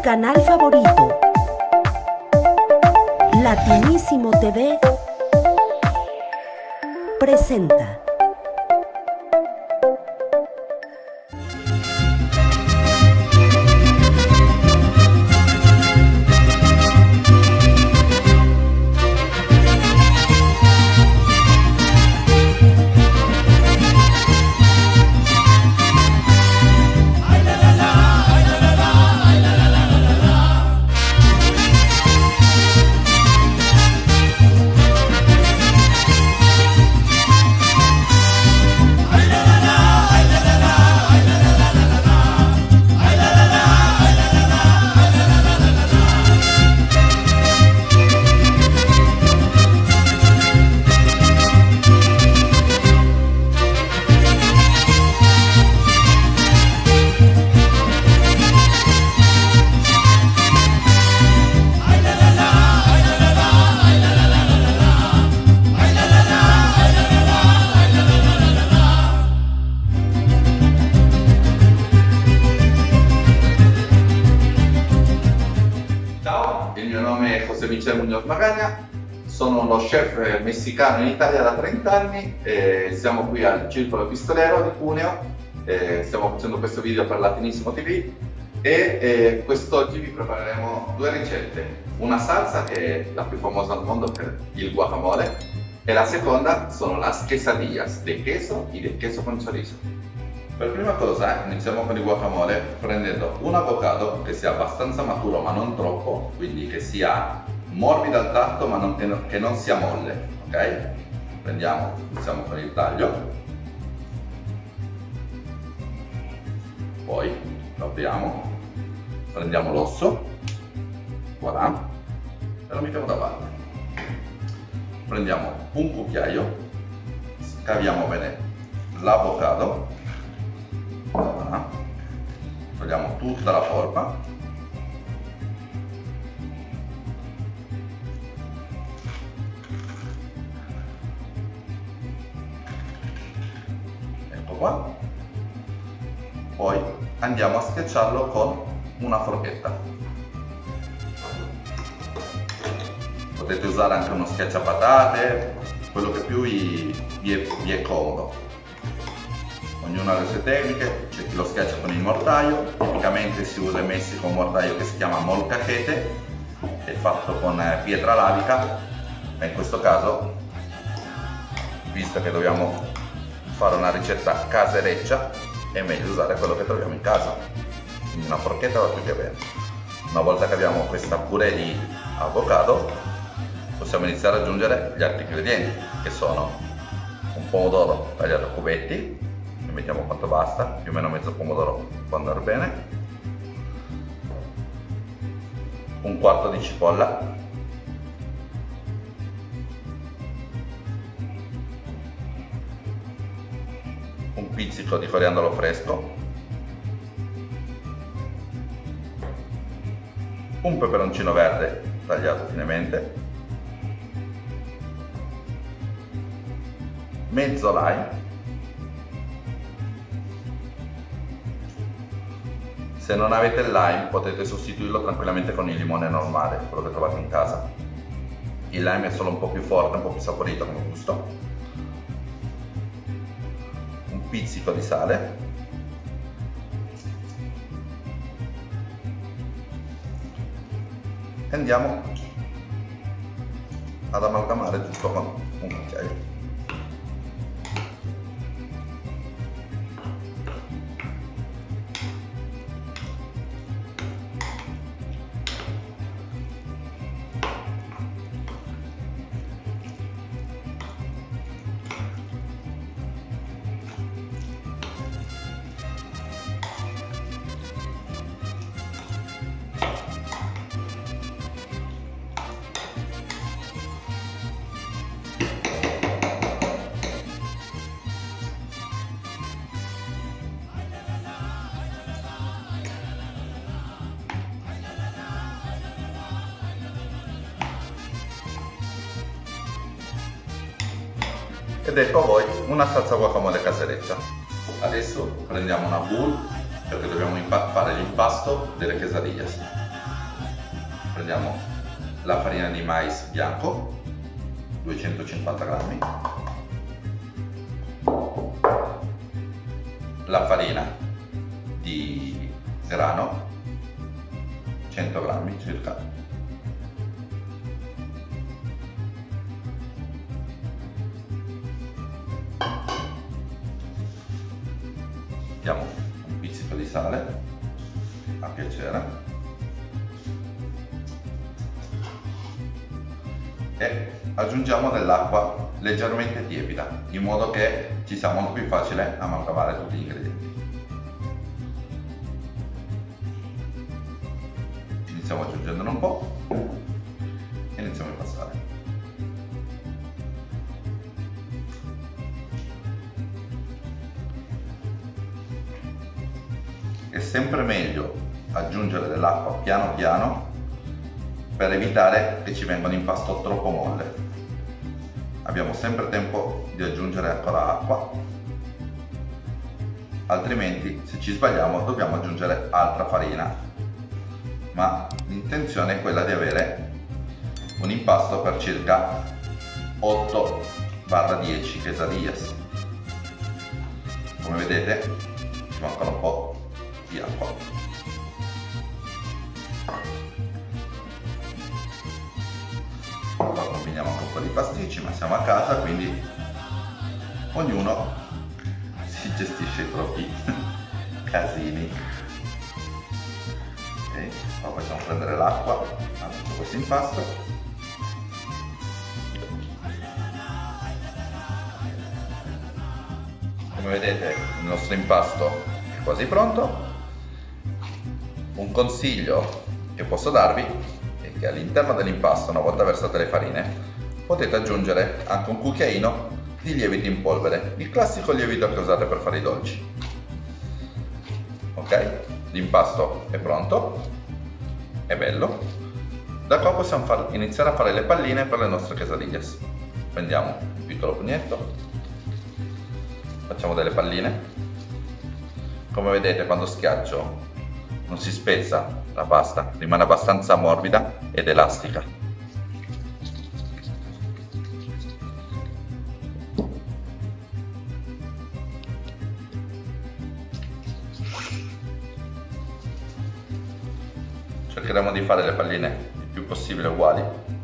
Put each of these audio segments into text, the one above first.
canal favorito, Latinísimo TV, presenta. Il mio nome è José Michel Muñoz Magagna, sono uno chef messicano in Italia da 30 anni e siamo qui al Circolo Pistolero di Cuneo, stiamo facendo questo video per Latinísimo TV e quest'oggi vi prepareremo due ricette, una salsa che è la più famosa al mondo per il guacamole e la seconda sono las quesadillas de queso y de queso con chorizo. Per prima cosa iniziamo con il guacamole prendendo un avocado che sia abbastanza maturo ma non troppo, quindi che sia morbido al tatto ma che non sia molle, ok? Iniziamo con il taglio, poi lo apriamo, prendiamo l'osso, voilà, e lo mettiamo da parte. Prendiamo un cucchiaio, scaviamo bene l'avocado, togliamo tutta la polpa, ecco qua, poi andiamo a schiacciarlo con una forchetta. Potete usare anche uno schiacciapatate, quello che più vi è comodo. Ognuno ha le sue tecniche, c'è chi lo schiaccia con il mortaio, tipicamente si usa in Messico un mortaio che si chiama molcajete, è fatto con pietra lavica, ma in questo caso, visto che dobbiamo fare una ricetta casereccia, è meglio usare quello che troviamo in casa, quindi una forchetta va più che bene. Una volta che abbiamo questa purè di avocado, possiamo iniziare ad aggiungere gli altri ingredienti, che sono un pomodoro tagliato a cubetti, mettiamo quanto basta, più o meno mezzo pomodoro può andare bene, un quarto di cipolla, un pizzico di coriandolo fresco, un peperoncino verde tagliato finemente, mezzo lime. Se non avete il lime potete sostituirlo tranquillamente con il limone normale, quello che trovate in casa. Il lime è solo un po' più forte, un po' più saporito come gusto. Un pizzico di sale. E andiamo ad amalgamare tutto con un cucchiaio. ed ecco a voi una salsa guacamole casereccia. Adesso prendiamo una bowl perché dobbiamo fare l'impasto delle quesadillas. prendiamo la farina di mais bianco, 250 grammi, la farina di grano, 100 grammi circa, mettiamo un pizzico di sale a piacere e aggiungiamo dell'acqua leggermente tiepida in modo che ci sia molto più facile amalgamare tutti gli ingredienti. Iniziamo aggiungendone un po' e iniziamo a impastare. È sempre meglio aggiungere dell'acqua piano piano per evitare che ci venga un impasto troppo molle. Abbiamo sempre tempo di aggiungere ancora acqua, altrimenti se ci sbagliamo dobbiamo aggiungere altra farina, ma l'intenzione è quella di avere un impasto per circa 8-10 quesadillas. Come vedete ci manca un po' di acqua. Qua combiniamo anche un po' di pasticci, ma siamo a casa, quindi ognuno si gestisce i propri casini. Ok, qua facciamo prendere l'acqua a tutto questo impasto. Come vedete il nostro impasto è quasi pronto. Un consiglio che posso darvi che all'interno dell'impasto, una volta versate le farine, potete aggiungere anche un cucchiaino di lievito in polvere, il classico lievito che usate per fare i dolci. Ok, l'impasto è pronto, è bello. Da qua possiamo iniziare a fare le palline per le nostre quesadillas. Prendiamo un piccolo pugnetto, facciamo delle palline. Come vedete, quando schiaccio non si spezza la pasta, rimane abbastanza morbida ed elastica. Cercheremo di fare le palline il più possibile uguali.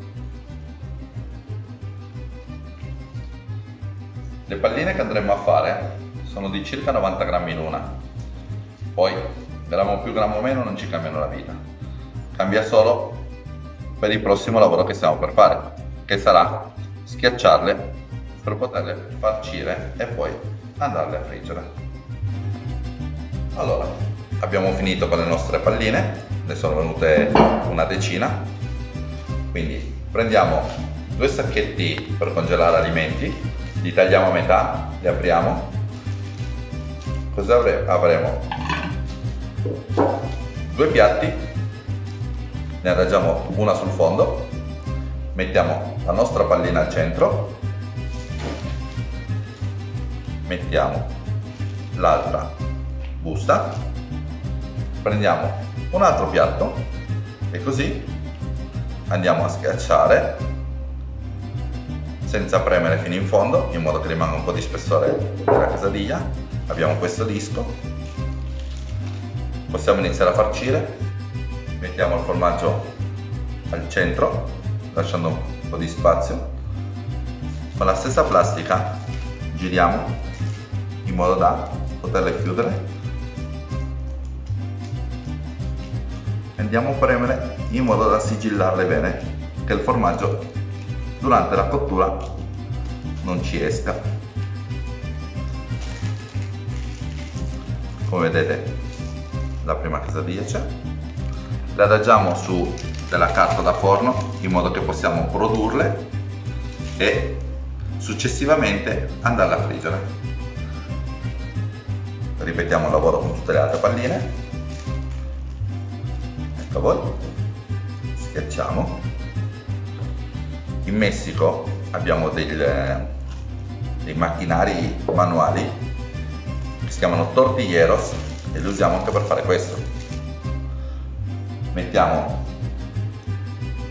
Le palline che andremo a fare sono di circa 90 grammi in una, poi grammo più grammo meno non ci cambiano la vita, cambia solo per il prossimo lavoro che stiamo per fare, che sarà schiacciarle per poterle farcire e poi andarle a friggere. Allora, abbiamo finito con le nostre palline, ne sono venute una decina, quindi prendiamo 2 sacchetti per congelare alimenti, li tagliamo a metà, li apriamo, così avremo 2 piatti, ne adagiamo una sul fondo, mettiamo la nostra pallina al centro, mettiamo l'altra busta, prendiamo un altro piatto e così andiamo a schiacciare senza premere fino in fondo, in modo che rimanga un po' di spessore della quesadilla. Abbiamo questo disco. Possiamo iniziare a farcire, mettiamo il formaggio al centro, lasciando un po' di spazio. Con la stessa plastica giriamo in modo da poterle chiudere. Andiamo a premere in modo da sigillarle bene, che il formaggio durante la cottura non ci esca. Come vedete, la prima quesadilla c'è, le adagiamo su della carta da forno in modo che possiamo produrle e successivamente andarle a friggere. Ripetiamo il lavoro con tutte le altre palline. Ecco voi, schiacciamo. In Messico abbiamo dei macchinari manuali che si chiamano tortilleros e li usiamo anche per fare questo. Mettiamo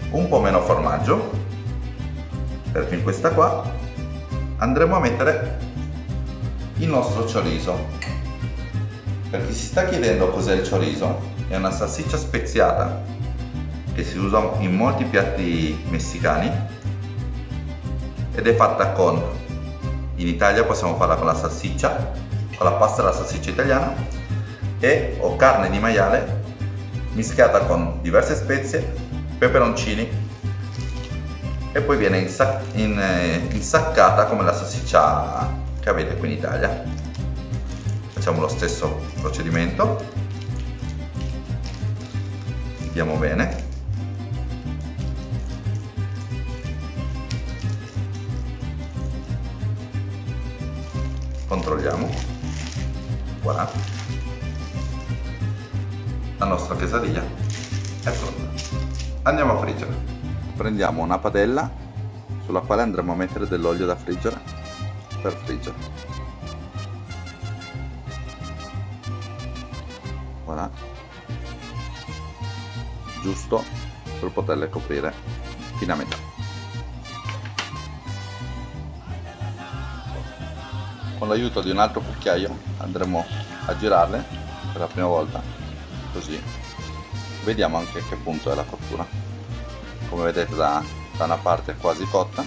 un po' meno formaggio, perché in questa qua andremo a mettere il nostro chorizo. Per chi si sta chiedendo cos'è il chorizo, è una salsiccia speziata che si usa in molti piatti messicani ed è fatta con, in Italia possiamo farla con la salsiccia, con la pasta della salsiccia italiana o carne di maiale mischiata con diverse spezie, peperoncini e poi viene insaccata come la salsiccia che avete qui in Italia. Facciamo lo stesso procedimento, vediamo bene. Controlliamo, voilà, la nostra quesadilla è pronta. Andiamo a friggere. Prendiamo una padella sulla quale andremo a mettere dell'olio da friggere per friggere. Voilà, giusto per poterle coprire fino a metà. Con l'aiuto di un altro cucchiaio andremo a girarle per la prima volta, così vediamo anche a che punto è la cottura. Come vedete da una parte è quasi cotta,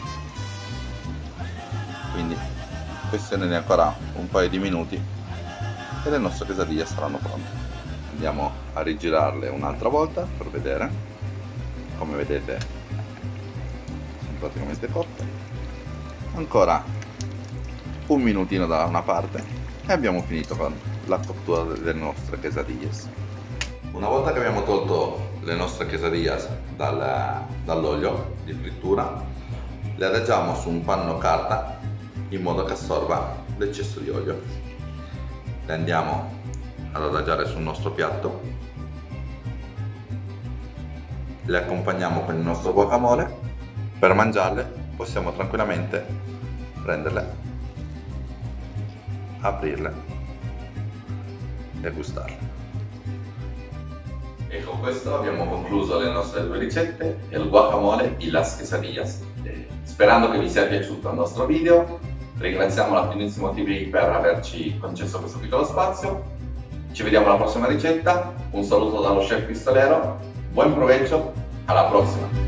quindi questione di ancora un paio di minuti e le nostre quesadille saranno pronte. Andiamo a rigirarle un'altra volta per vedere. Come vedete sono praticamente cotte. Ancora un minutino da una parte e abbiamo finito con la cottura delle nostre quesadillas. Una volta che abbiamo tolto le nostre quesadillas dall'olio di frittura, le adagiamo su un panno carta in modo che assorba l'eccesso di olio. Le andiamo ad adagiare sul nostro piatto, le accompagniamo con il nostro guacamole. Per mangiarle possiamo tranquillamente prenderle, aprirle e gustarle. E con questo abbiamo concluso le nostre due ricette, il guacamole e las quesadillas. Sperando che vi sia piaciuto il nostro video, ringraziamo la Finissimo TV per averci concesso questo piccolo spazio. Ci vediamo alla prossima ricetta, un saluto dallo chef pistolero, buon proveggio, alla prossima!